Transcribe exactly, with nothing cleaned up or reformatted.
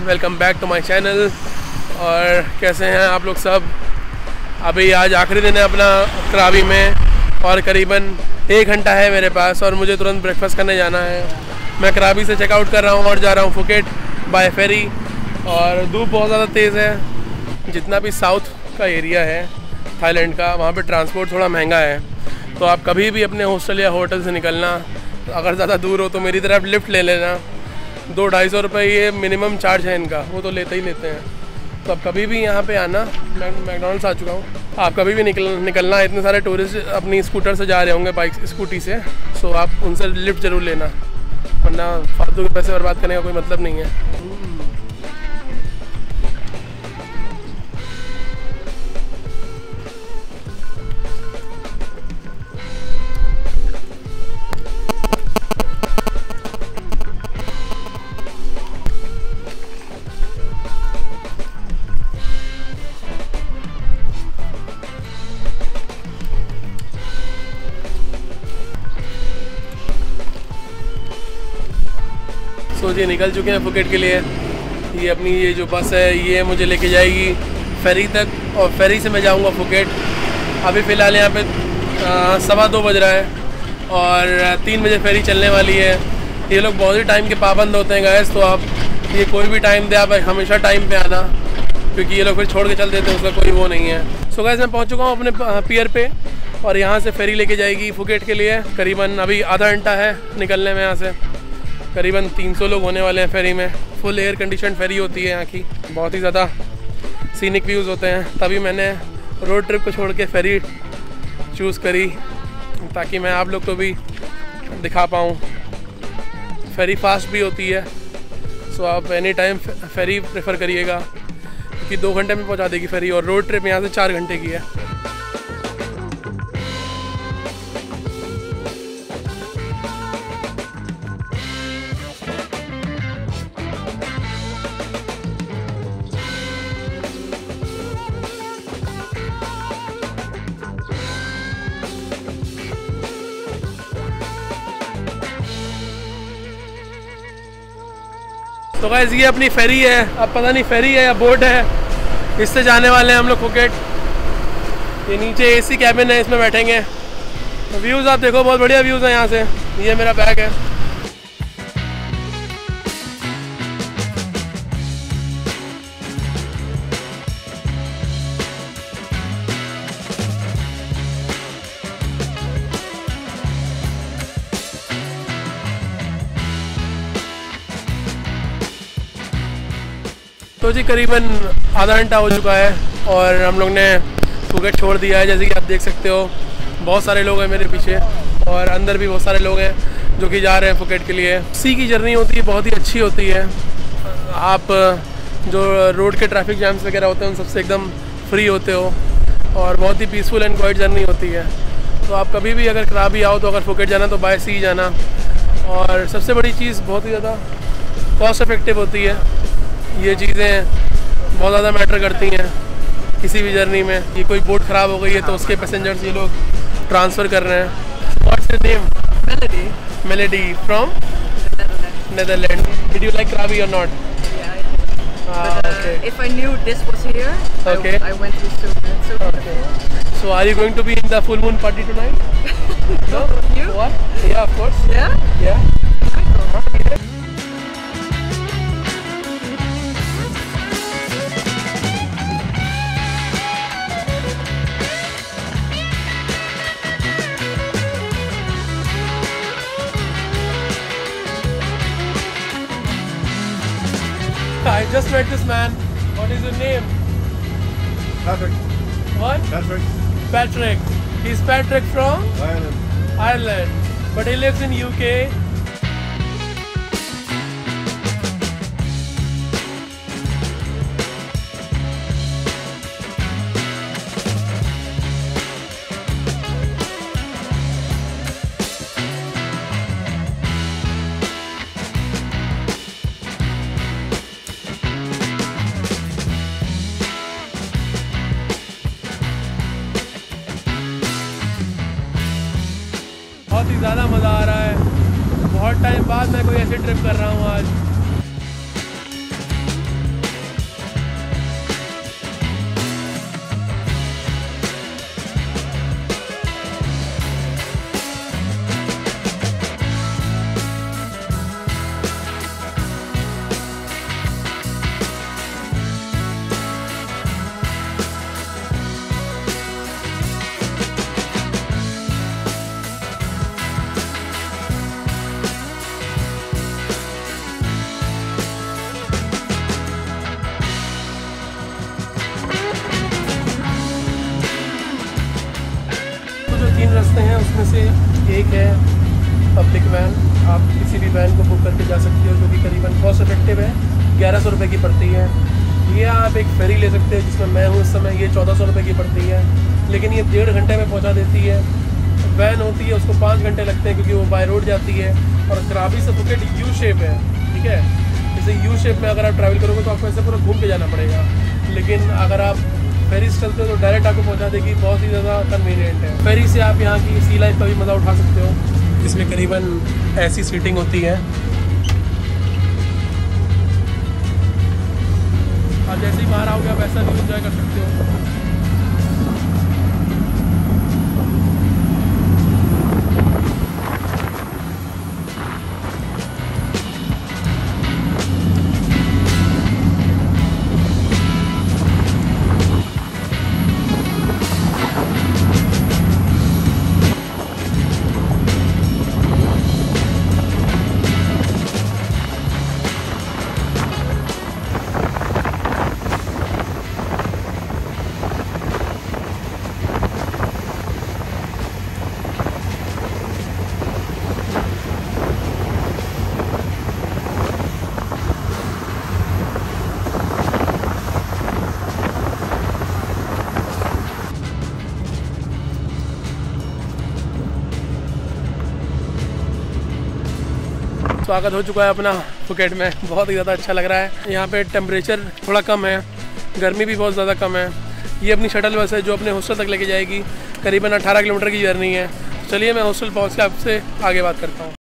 Welcome back to my channel. और कैसे हैं आप लोग सब। अभी आज आखिरी दिन है अपना करावी में और करीबन एक घंटा है मेरे पास और मुझे तुरंत ब्रेकफास्ट करने जाना है। मैं करावी से चेकआउट कर रहा हूँ और जा रहा हूँ फुकेट बाय फेरी। और धूप बहुत ज़्यादा तेज़ है। जितना भी साउथ का एरिया है थाईलैंड का, वहाँ पे ट्रांसपोर्ट थोड़ा महंगा है। तो आप कभी भी अपने हॉस्टल या होटल से निकलना, अगर ज़्यादा दूर हो तो मेरी तरफ लिफ्ट ले लेना। दो ढाई सौ रुपये ये मिनिमम चार्ज है इनका, वो तो लेते ही लेते हैं। तो आप कभी भी यहाँ पे आना, मैं मैकडॉनल्ड्स आ चुका हूँ। आप कभी भी निकल निकलना, इतने सारे टूरिस्ट अपनी स्कूटर से जा रहे होंगे, बाइक स्कूटी से, सो आप उनसे लिफ्ट ज़रूर लेना, वरना फालतू के पैसे बर्बाद करने का कोई मतलब नहीं है। तो जी निकल चुके हैं फुकेट के लिए। ये अपनी ये जो बस है ये मुझे लेके जाएगी फेरी तक और फेरी से मैं जाऊंगा फुकेट। अभी फ़िलहाल यहाँ पे सवा दो बज रहा है और तीन बजे फेरी चलने वाली है। ये लोग बहुत ही टाइम के पाबंद होते हैं गाइस, तो आप ये कोई भी टाइम दे, आप हमेशा टाइम पे आना, क्योंकि ये लोग फिर छोड़ के चल देते हैं, उसका कोई वो नहीं है। सो गाइस मैं पहुँच चुका हूँ अपने पियर पे और यहाँ से फेरी लेके जाएगी फुकेट के लिए। करीबन अभी आधा घंटा है निकलने में यहाँ से। करीबन तीन सौ लोग होने वाले हैं फेरी में। फुल एयर कंडीशन फेरी होती है यहाँ की, बहुत ही ज़्यादा सीनिक व्यूज़ होते हैं। तभी मैंने रोड ट्रिप को छोड़ के फेरी चूज़ करी, ताकि मैं आप लोग को भी दिखा पाऊँ। फेरी फास्ट भी होती है, सो आप एनी टाइम फेरी प्रेफर करिएगा, क्योंकि दो घंटे में पहुँचा देगी फेरी और रोड ट्रिप यहाँ से चार घंटे की है। तो गाइस ये अपनी फेरी है, अब पता नहीं फेरी है या बोट है, इससे जाने वाले हैं हम लोग फुकेट। ये नीचे एसी कैबिन है, इसमें बैठेंगे। तो व्यूज़ आप देखो, बहुत बढ़िया व्यूज़ है यहाँ से। ये मेरा बैग है। तो जी करीबन आधा घंटा हो चुका है और हम लोग ने फुकेट छोड़ दिया है। जैसे कि आप देख सकते हो, बहुत सारे लोग हैं मेरे पीछे और अंदर भी बहुत सारे लोग हैं जो कि जा रहे हैं फुकेट के लिए। सी की जर्नी होती है, बहुत ही अच्छी होती है। आप जो रोड के ट्रैफिक जैम्स वगैरह होते हैं उन सबसे एकदम फ्री होते हो और बहुत ही पीसफुल एंड क्वाइट जर्नी होती है। तो आप कभी भी अगर करावी आओ तो अगर फुकेट जाना तो बाय सी जाना। और सबसे बड़ी चीज़ बहुत ही ज़्यादा कॉस्ट इफेक्टिव होती है। ये चीज़ें बहुत ज़्यादा मैटर करती हैं किसी भी जर्नी में। ये कोई बोट ख़राब हो गई है तो उसके पैसेंजर्स ये लोग ट्रांसफ़र कर रहे हैं। What's your name? Melody. Melody from Netherland. Did you like करावी और not? But, uh, okay. If I knew this was here, okay. I, I went through so good. So okay. So are you going to be in the full moon party tonight? No? You? What? Yeah, of course. Yeah? Yeah. Okay. I just met this man. What is your name? Patrick. What? Patrick. Patrick. He's Patrick from Ireland. Ireland, but he lives in U K. बहुत ही ज़्यादा मज़ा आ रहा है। बहुत time बाद मैं कोई ऐसी ट्रिप कर रहा हूँ आज। में से एक है पब्लिक वैन। आप किसी भी वैन को बुक करके जा सकते हो, जो कि करीबन कॉस्ट इफेक्टिव है, ग्यारह सौ रुपये की पड़ती है। ये आप एक फेरी ले सकते हैं जिसमें मैं हूँ इस समय, ये चौदह सौ रुपये की पड़ती है, लेकिन ये डेढ़ घंटे में पहुँचा देती है। वैन होती है उसको पाँच घंटे लगते हैं क्योंकि वो बाय रोड जाती है। और कराबी से फुकेट यू शेप है, ठीक है। जैसे यू शेप में अगर आप ट्रैवल करोगे तो आपको ऐसे पूरा घूम के जाना पड़ेगा, लेकिन अगर आप फेरी से चलते हो तो डायरेक्ट आपको पहुंचा देगी। बहुत ही ज़्यादा कन्वीनियंट है। फेरी से आप यहाँ की सी लाइफ का भी मज़ा उठा सकते हो। इसमें करीबन ऐसी सीटिंग होती है, आप जैसे ही बाहर आओगे आप ऐसा भी इंजॉय कर सकते हो। स्वागत हो चुका है अपना फुकेट में, बहुत ही ज़्यादा अच्छा लग रहा है। यहाँ पे टेम्परेचर थोड़ा कम है, गर्मी भी बहुत ज़्यादा कम है। ये अपनी शटल बस है जो अपने हॉस्टल तक लेके जाएगी। करीबन अठारह किलोमीटर की जर्नी है। चलिए मैं हॉस्टल पहुँच के आपसे आगे बात करता हूँ।